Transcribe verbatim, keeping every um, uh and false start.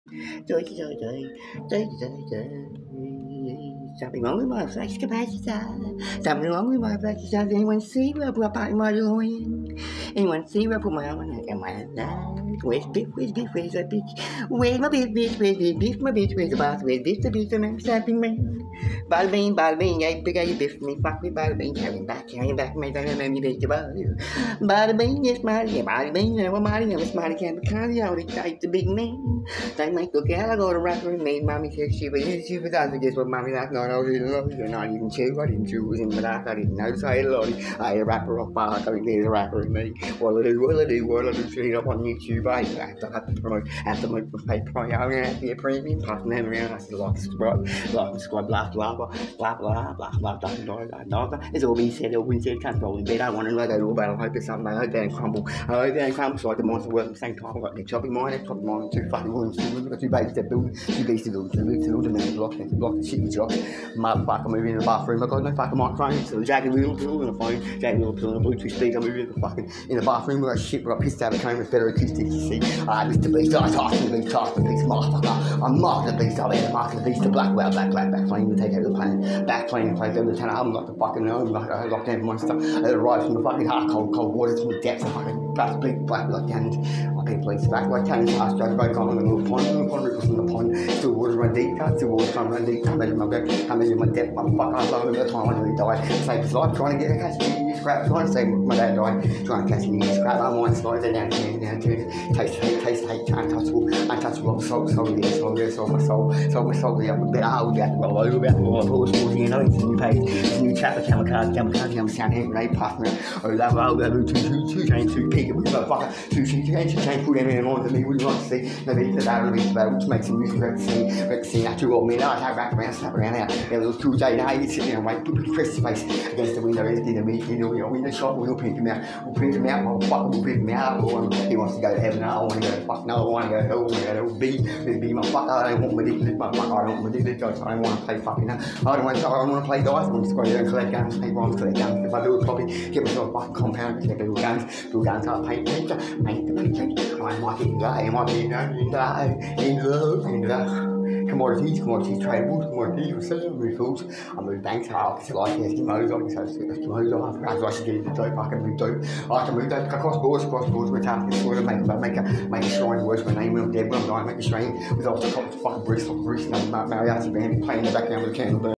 Trời, trời, trời, trời, trời, trời. Something wrong with my flex capacitor. Something wrong with my flex capacitor. Anyone see where I put my loin? Anyone see where I put my arm and my life? Where's bitch, where's bitch, where's that bitch? Where's my bitch, bitch, where's bitch, bitch, my bitch, where's the boss? Where's bitch, the bitch, the man, slapping man? Bada bing, bada bing, yeah, big you biff me, fuck me, bada bing, carrying back, carrying back, my dad, and you bitch about you. Bada bing, yes, Marty, yeah, bada bing, yeah, well, Marty, yeah, Miss Marty can't be kind, I would like the big man. They make the gal go to rapper and made mommy said she was she was out to guess what mommy like no no you're not even chew I didn't chew was in the dark I didn't know so I had a lot I had a rapper off bar I think there's a rapper in me what I do what I do what I do see it up on YouTube I have to have to promote have to make the pay promote I'm gonna have to be a premium passing them around I said like subscribe like subscribe blah blah blah blah blah blah blah blah blah blah it's all been said all been said can't go in bed I want to know that all about I hope it's something I hope they don't crumble I hope they don't crumble so I can monster work at the same time I've got the chopping mine I've got mine two fucking ones We've got two babies that build, two babies to build, two babies to build, and then block, and block the shitty job. Motherfucker moving in the bathroom. I got no fucking microphone, so the jagged wheel pill on the phone, jagged wheel pill on the Bluetooth speaker, moving in the fucking in the bathroom. We got shit, we got pissed out of the cone with better acoustics. You see, I Mister Beast, I talk to the beast, talk to the beast, motherfucker. I'm Mark the Beast, I'm the Mark the Beast, the black well, black, black, back plane, take over the planet, back plane, play over the ten album like the fucking gnome, like a lockdown monster. I arrived from the fucking hard cold, cold waters from the depths of fucking black, big black, black hand. I can't place back like cannons, I straight back on the little pond, the pond ripples from the pond. Still water run deep, still water trying to run deep. Can't measure my depth, can't measure my depth. Motherfucker, I love it. That's why I want to die. Save his life, trying to get a catch me scrap. Trying to save my dad died, trying to catch me scrap. I want slides down, down, down, down. Taste hate, taste hate, untouchable, untouchable. Soul, soul, yeah, soul, yeah, soul, my soul, soul, my soul. Yeah, I'm a bit old. About to roll over, about to roll over. Forty, you know, it's a new page, it's a new chapter. Kamikaze, kamikaze, I'm sound here, right past me. Oh, that roll, that two, two, two, change, two, peak, motherfucker, two, two, change, two, change, put them in on to me. What do you want to see? No, it's that, it's about which makes some music. Rexy, I threw me out, I wrapped around, snap around out. There was two J now, you sit there and wait, put Chris' face against the window, empty the meat, you know, you know, window shop, we'll print him out, we'll print him out, motherfucker, we'll print him out. He wants to go to heaven, I don't want to go to fuck, no, I want to go to hell, I want to go to B, B, my fucker, I don't want my dick, my fucker, I don't want my dick, I don't want to play fucking, I don't want to, I don't want to play dice, I want to go there and collect guns, paint rhymes, collect guns. If I do it properly, get myself a fucking compound, collect little guns, little guns, I'll paint picture, paint the picture, I might be in love, I might be in love, in love, in love. Commodities, commodities, tradables, commodities, we're selling refills. I move banks, I can sell like Eskimos, I can sell Eskimos, I can I should get into dope, I can move dope, I can move dope, across borders, across borders, we're tasked to sort of make, make, a, make a shrine worse when name, when I'm dead, when I'm dying, make a shrine, with all the fucking Bruce, Bruce, and Mariachi band playing in the background with a candle burn.